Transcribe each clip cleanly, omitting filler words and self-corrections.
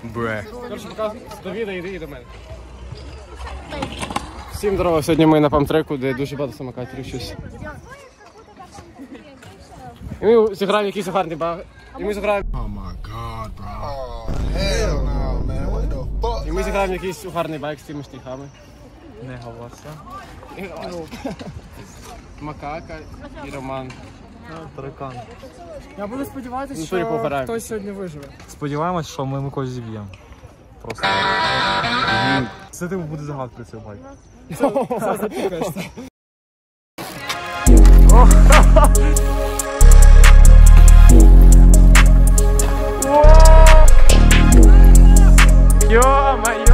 Бре. Коротше, поки до відео йди і до мене. Всім здорово, сьогодні ми на памтреку, де дуже багато самокатерів щось. І ми зіграємо якийсь гарний баг. І ми зіграємо... І ми зіграємо якийсь гарний байк з цими штрихами. Не голоса. Макака і Роман. Таракан. Я буду сподіватися, Ну, що хтось сьогодні виживе. Сподіваємось, що ми когось зіб'ємо. Просто. Це типу буде загадкою цього байку. Це запікаєшся. Ё-моё!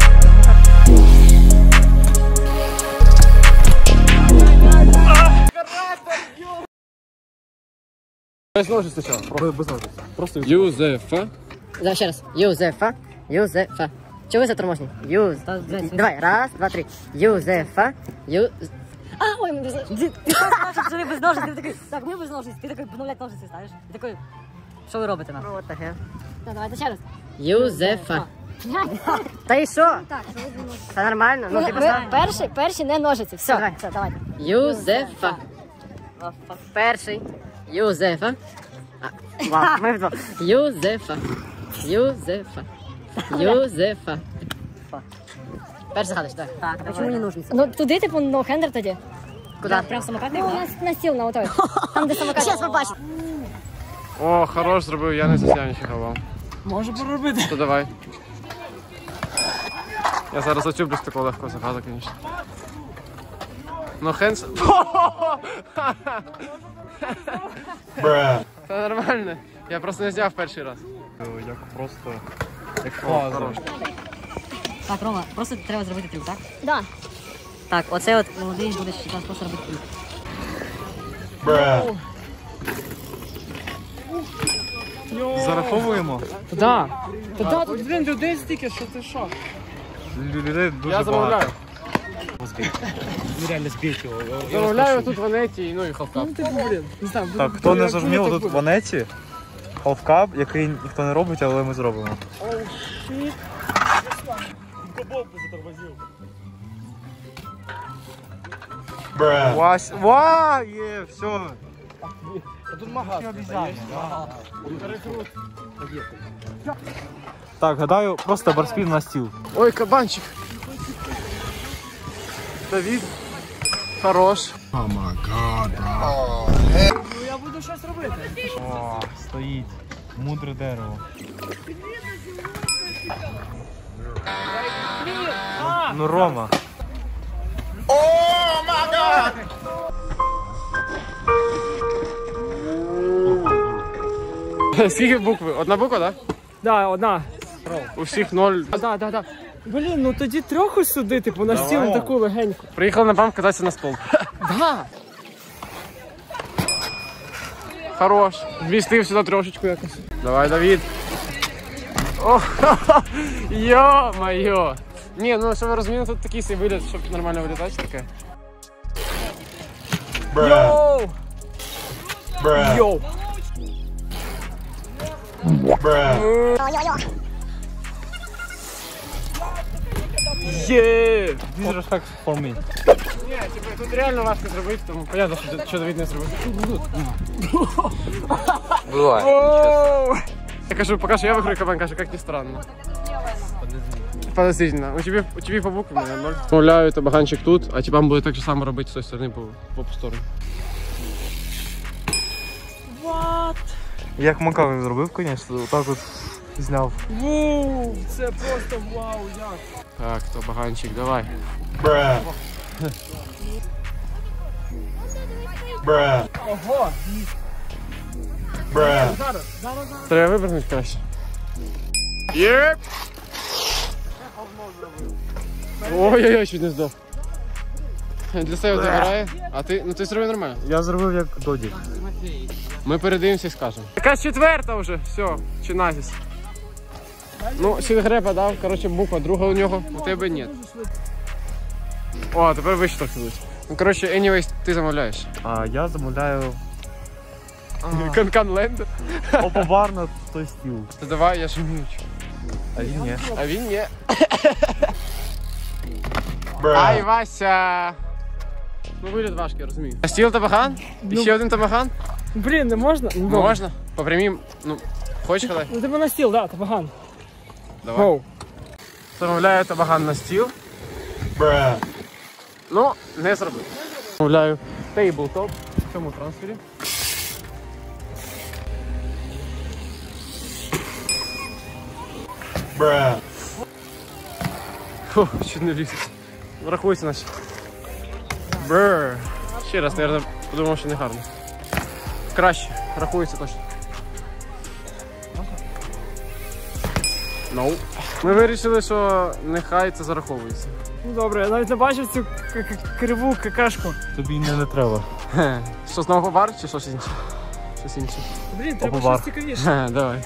Без ножи сначала. Без ножиць. Просто Юзефа. Да, ще раз. Юзефа. Юзефа. Чого ви заторможні? Давай, раз, два, три. Юзефа. А, ой, ми без ножиць. Ти кажеш, що ви без ножиць. Ти такий, так, ми без ножиць. Ти такий, ну, блядь, ножиці ставиш. Ти такий, що ви робите нам? What the hell? Давайте ще раз. Юзефа. Та і що? Це нормально. Ну, перший не ножиці. Все, давайте. Юзефа. Перший. Юзефа. Вау, ми вдвох. Юзефа. Юзефа. Юзефа. Перший загадуєш, так. Так, а чому не ножниці? Ну туди, типу, ноухендер тоді. Куди? Прям самокат? Ну, у нас на стіл на отой. Там, де самокат. Зараз побачиш. О, хорош зробив, я не засявничий хавав. Може поробити. То давай. Я зараз зачуплю з такого легкого загаду, звісно. Ну, хенс... Це нормально. Я просто не зняв перший раз. Як просто... Як Хорош. Так, Рома, просто треба зробити трюк, так? Да. Так, оце от молодий будеш зараз просто робити трюк. Зараховуємо? Да. Та тут, блін, людей стільки, що ти що? Людей дуже Я замовляю. Реально збити його. Замовляю тут в Анеті, ну і хавкап. Ну, типу, блін, не знаю. Так, хто не зрозумів, тут в Анеті халфкап, який ніхто не робить, але ми зробимо. Вась, є, все. Тут магаз. Так, гадаю, просто барспін на стіл. Ой, кабанчик. Давид. Хорош. Ну, я буду щось робити. О, стоїть. Мудре дерево. Ну, Рома. Скільки букви? Одна буква, так? Да, одна. У всіх 0. Да. Блін, ну тоді трьох сюди, типу, на стіл на таку легеньку. Приїхали на памп кататися на стол. Да. Хорош. Вмістив сюди трошечку якось. Давай, Давид. Йо-моє. Ні, ну що ви розумієте, тут такий свій виліт, щоб нормально вилітати таке. Йоу! Йоу! Є! This respect for me. Ні, типу, тут реально важко зробити, тому понятно, що Давид не зробив. Буває. Я кажу, поки що я виграю, кабан каже, як не странно. Подозрительно. У тебе по буквам, я 0. Замовляю табаганчик тут, а тебе буде так же само робити з тої сторони по сторону. What? Як Макавин зробив, звісно, отак от зняв. Воу, це просто вау, як. Так, табаганчик, давай. Ого! Треба вибрати краще. Єп! Ой-ой-ой, чуть не здох. Для себе забирає, а ти, ну ти зробив нормально. Я зробив як Доді. Ми передивимося і скажемо. Якась четверта вже, все, чи назіс. Ну, Сінгрепа дав, коротше, буква друга у нього, у тебе ні. О, тепер вище трохи будуть. Ну, коротше, anyways, ти замовляєш. А я замовляю Канкан Лендер. опобар на той стіл. То давай, я ж вмію. А він ні. А він ні. Ай, Вася. Ну, виліт важкий, я розумію. А стіл табахан? І ще один табахан? Блін, не можна? Ну, добре. Можна? По прямій, ну, хочеш хадай? Ну тебе на стіл, да, табаган. Давай. Гоу. Замовляю табаган на стіл. Ну, не зробив. Замовляю тейблтоп в цьому трансфері. Фу, чуть не вліз. Рахуйся наче. Бррр. Ще раз, мабуть, подумав, що не гарно. Краще, рахується точно. No. Ми вирішили, що нехай це зараховується. Ну добре, я навіть не бачив цю криву какашку. Тобі не треба. Що, знову побар чи щось інше? Щось інше. Блін, треба Опа-бар. щось цікавіше. Давай.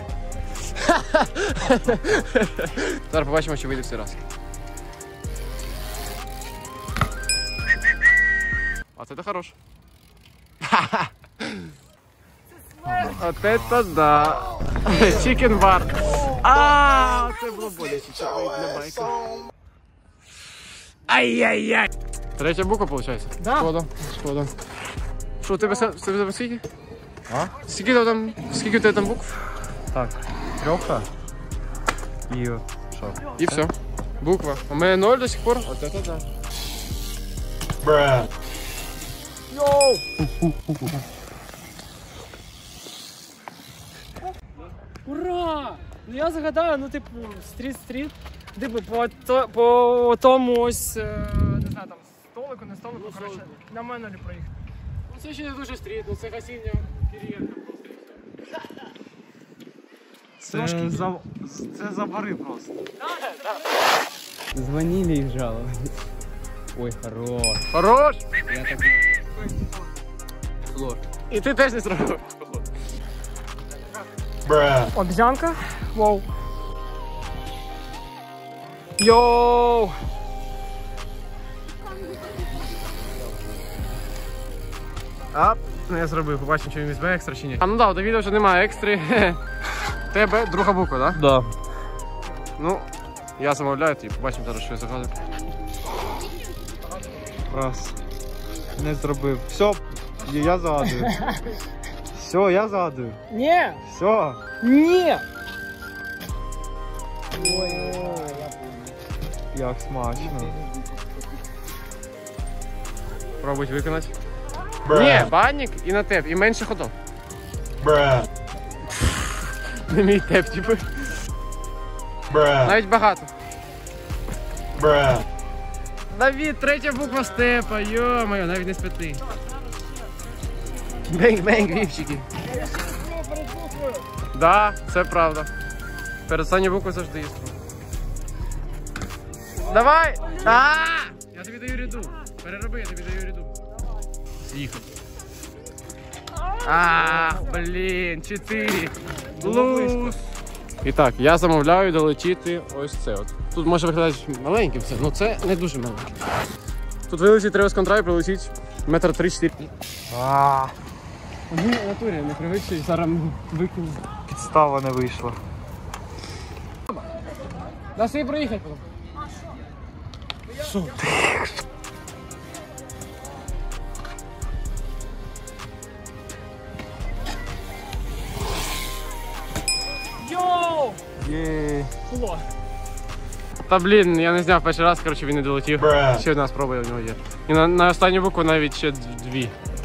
Зараз побачимо, чи вийде всі раз. А це хорош. От это да. Чикен бар. А, це було боляче. Для байка. Ай-яй-яй. Третя буква, виходить? Да. Шкода. Шкода. Що, у тебе скільки? А? Скільки у тебе там букв? Так, трьоха. І що? І все. Буква. У мене 0 до сих пор. От это да. Йоу! Ура! Ну я загадаю, ну типу, стріт-стріт. Типу, по тому ось, не знаю, там, столику, не столику, коротше, на мене проїхати. Ну це ще не дуже стріт, ну це гасіння Кирієнка просто. Це забори просто. Звонили и жаловались. Ой, хорош. Хорош! Я так... Сложно. І ти теж не зробив. Обзянка. Воу. Йоу! Ап, не зробив. Побачимо, чи він візьме екстра чи ні. А ну да, до відео вже немає екстри. Тебе друга буква, так? Да. Ну, я замовляю, і побачимо зараз, що я загадую. Раз. Не зробив. Все, я загадую. Все, я загадую. Ні! Все. Ні! Як смачно. Пробуй виконати. Ні, банник і на теп, і менше ходов. Не мій теп, типу. Навіть багато. Давід, третя буква степа, йо-моє, навіть не з 5. Бенг-бенг, вівчики. Да, це правда. Перед останньою буквою завжди є струм. Давай! Я тобі даю ряду. Перероби, я тобі даю ряду. З'їхав. Ах, блін, 4. Луз. І так, я замовляю долетіти ось це от. Тут може виглядати маленьким все, але це не дуже маленьке. Тут вилетить треба з контра і прилетіть метр 3-4. Ну, в натурі, не привикший, зараз викину. Підстава не вийшла. Дай собі проїхати потім. Що? Йоу! Єй. Було. Та блін, я не зняв перший раз, коротше він не долетів. Ще одна спроба у нього є. І на останню букву навіть ще 2.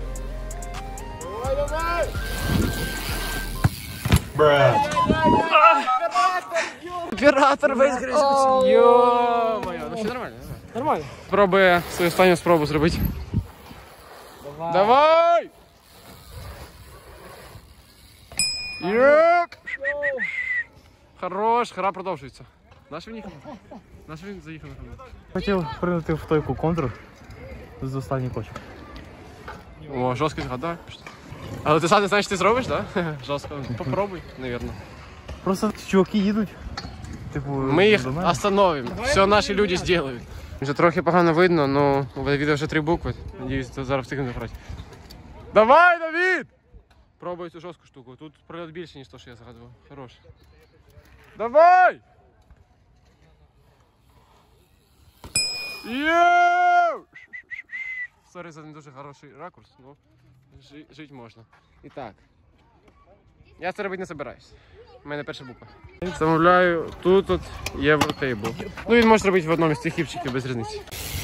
Оператор весь грязь. Йо-моє, ну все нормально. Нормально. Спробує свою останню спробу зробити. Давай! Єп! Хорош, гра продовжується. Наш він їхав? Наш він заїхав на камеру. Хотів прийняти в тойку контур з останній кочок. О, жорстко згадай. Але ти сам не знаєш, що ти зробиш, так? Да? Жорстко. Попробуй, мабуть. Просто чуваки їдуть. Типу, Ми їх до мене. остановимо. Все наші люди зроблять. Вже трохи погано видно, але у відео вже 3 букви. Надіюсь, ти зараз встигнемо грати. Давай, Давід! Пробуй цю жорстку штуку. Тут прильот більше, ніж те, що я загадував. Хорош. Давай! Йоу! Сорі за не дуже хороший ракурс, але жити можна. І так. Я це робити не збираюсь. У мене перша буква. Замовляю тут от Євротейбл. Ну він може робити в одному з цих хіпчиків без різниці.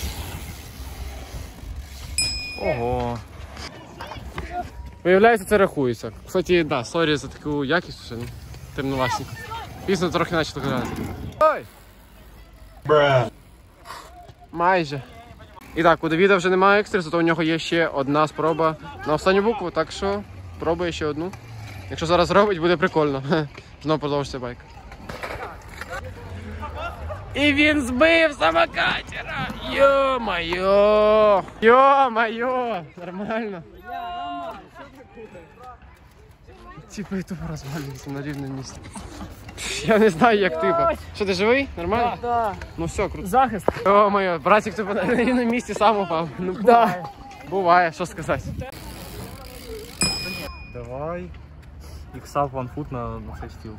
Ого. Виявляється, це рахується. Кстати, да, сорі за таку якість, що темновасеньку. Пізно трохи наче грати. Ой! Майже. І так, у Давіда вже немає екстрі, зато у нього є ще одна спроба на останню букву, так що пробує ще одну. Якщо зараз зробить, буде прикольно. Знову продовжиться байк. І він збив самокатера! Йо-майо! Йо-майо! Нормально. Типа я тупо розвалююся на рівному місці. Я не знаю, як ти. Що, ти живий? Нормально? Так. Ну все, круто. Захист. Йо-моє, братик тупо на рівному місці сам упав. Ну да. Буває, що сказати. Давай. Ікса в ванфут на цей стіл.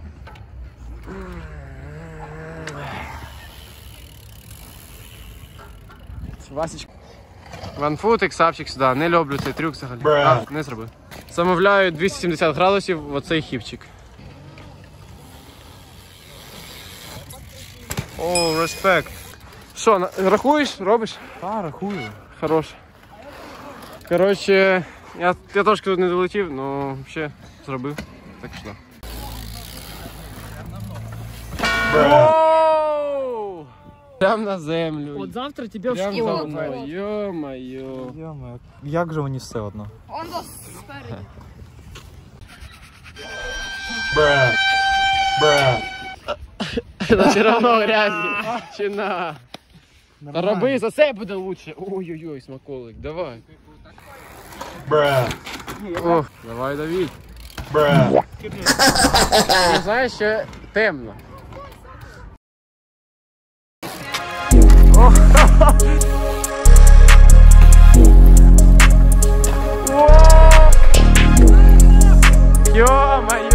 Васечка. Ванфут, іксапчик сюди. Не люблю цей трюк взагалі. А, не зробив. Замовляю 270 градусів в оцей хіпчик. О, респект. Що, рахуєш? Робиш? Та, рахую. Хорош. Коротше, я трошки тут не долетів, але ще зробив. Так що. Воу! Прям на землю. От завтра тебе в Прям за школу. мною. Йо-моє. Йоме, як же мені все одно? Це все равно грязі. Чина. Та роби, за це буде лучше. Ой-ой-ой, смаколик, давай. О, давай, Давид. Не знаєш, ще темно. Йо-моє!